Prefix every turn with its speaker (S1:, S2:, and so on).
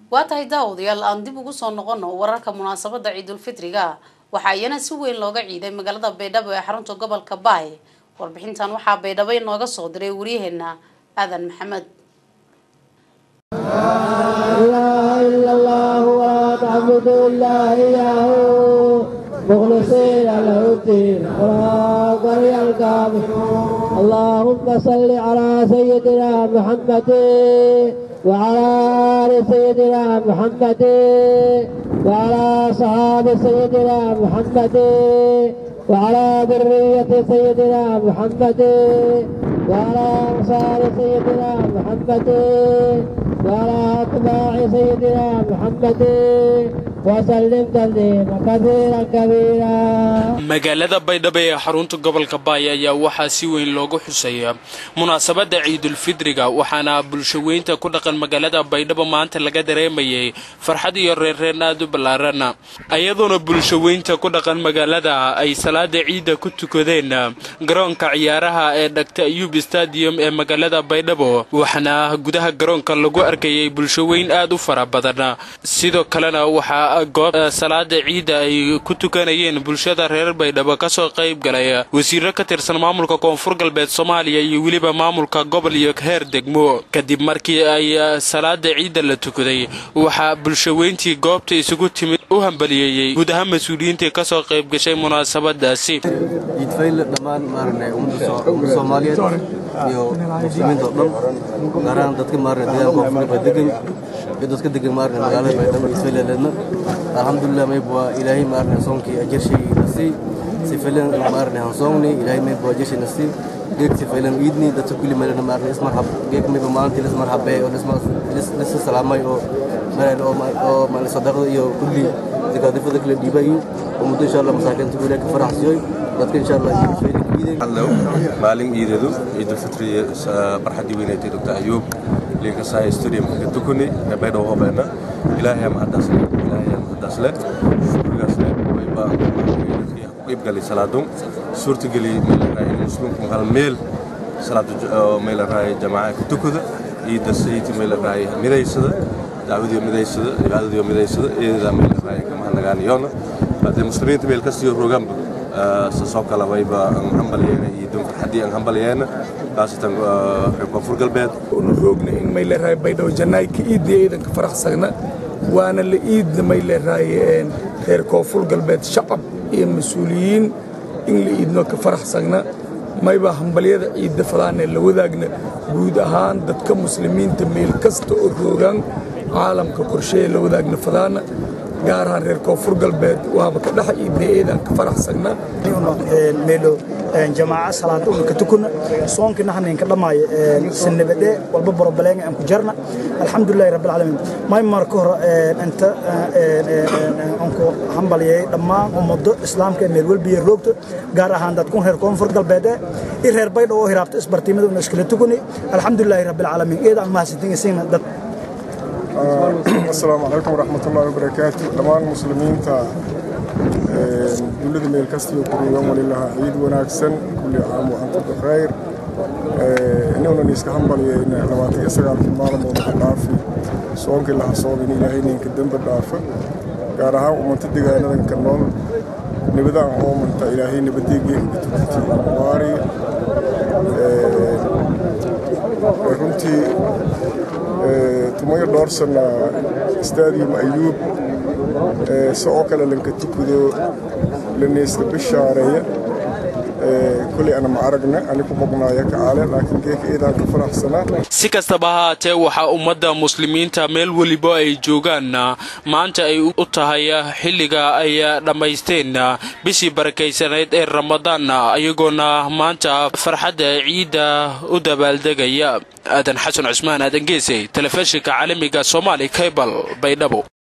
S1: واتاي داود يال aan dib ugu soo noqono wararka munaasabada Ciidul Fitriga waxa ayana si weyn looga ciiday magaalada Baydhabo ee xarunta gobolka Baay warbixintan waxa Baydhabo inooga soo diray wariyaheena Aadan Maxamed
S2: لا إله إلا الله وتعبد الله إياه مخلصين له الدين وقري الكافر اللهم صل على سيدنا محمد وعلى آل سيدنا محمد وعلى أصحاب سيدنا محمد وعلى ذرية سيدنا محمد وعلى أنصار سيدنا محمد وعلى أتباع سيدنا محمد وسلم تسليما كثيرا كبيرا
S3: magaalada Baydhabo ee xarunta gobolka Baay ayaa waxa si weyn loogu xuseeyaa munaasabada Ciidul Fitriga waxaana bulshadeynta ku dhaqan magaalada Baydhabo maanta laga dareemayay farxad iyo reereen aad u ballaaran ayadoona bulshadeynta ku dhaqan magaalada ay salaada ciida ku tukadeen garoonka ciyaaraha ee Dr. Ayub Stadium ee magaalada Baydhabo waxaana gudaha garoonka lagu arkayay bulshadeyn aad u fara badan sidoo kalena waxa goob salaada ciida ay ku tukanayeen bulshada reer Baydhabo ka soo qayb galay wasiirro ka tirsan maamulka Koonfur Galbeed Soomaaliya iyo waliba maamulka gobol iyo heer degmo kadib markii ay salaada ciida la tukaday waxa bulshadeyntii goobta isugu timid u hambaliyay gudaha mas'uuliyiinta ka soo qayb gashay munaasabadaasi
S4: يتفيل دمان مارنا Soomaaliyeed iyo muslimiinta dhan gaaraan dadka maarna deegaanka Koonfur degan dadka degan maarna magaalada Baydhabo isfeeladna alxamdulillah may baa ilaahay maarna soonkii ajarshii nasi sifilan maarna hansoonni ilaahay may baa ajarshii nasi geek sifilan iidni dadka kulli meelna maarna isma hab geek may baa maanta isma habbe oo isma salaamay oo meel oo mal sadaqo iyo kulli zakadifada kala dhibayo oo muddo insha Allah masaakinta kulli ka faraxsiyo dadka insha Allah
S5: Hello, maalin ciidadu Ciidul Fitri barxadii weynaatay Dr. Ayub leeka saay stadium ka tukuni Baydhabo hobayna ilaahay ma hadasle shukrigaasle way baa qayb gali salaadum suurta gali meelaha muslimku hal meel salaadu meelaha jamaa ka tukuda ciida sayti meelaha midaysada daawadiyo midaysada cibaadadiyo midaysada eeda meelaha kama hanaganiyoona bad muslimiinta meel kastiyo program سوكلا ويبا هنبلينا يدوم حدي هنبلينا خاصة كفر قلبات
S6: ونروقنا إن ما يلهاي بيدو جناي كإيد إذا كفرح سجنا وأنا اللي إيد ما يلهاي غير كفر قلبات شعب مسؤولين إن اللي إيدنا كفرح سجنا ما يبا هنبلينا إيد فلان اللي وذاقنا بودهان دتك مسلمين تميل كست الروقان عالم ككرشي اللي وذاقنا فلان gaaraan reer Koonfur Galbeed waaba ka dhax iibneeyeen ka faraxsagna
S7: meelo jamaa salaad ka tukuna soonka naxneen ka dhamaay sanabade walba problem aan ku jarna alxamdulillaah rabbil alamin may marka hor inta anku hambaliyay dhamaan ummado islaamka meel walba iyo roogto gaar ahaan dadku reer Koonfur Galbeed ee reer Baydhabo oo hiraabta isbartiimada oo iskala tukuni alxamdulillaah rabbil alamin eedan ma hasidinaysiina dad
S8: السلام عليكم ورحمة الله وبركاته. دمان مسلمين تا دولة ميل كاستيو كل يوم ولله عيد وناكسن كل عام وأنتم بخير. إنه نسكهم بالي إن لما تيسر في المعلم والعافية سواء كل حصاد إن إلهي نكدم بالعافية. كارها ومن تدقى إن كنون نبدأ عام من إلهي نبدي بتوتي واري. كنتي تمايل دارسنا استاديوم أيوب سأكل لنك تكودو للناس بالشارع كل أنا معرقنا أنا كبقنا ياك عالي لكن كيف إذا كفرح سنة
S3: si kastaba haatee waxa ummadda muslimiinta meel waliba ay joogaan maanta ay u tahay xilliga ay dhamaysteen bishii barakeysaneed ee Ramadaan ayagoona maanta farxadda ciida u dabaaldegaya Aadan Xasan Cusmaan Aadan Geesay telefishinka caalamiga Somali Cable Baydhabo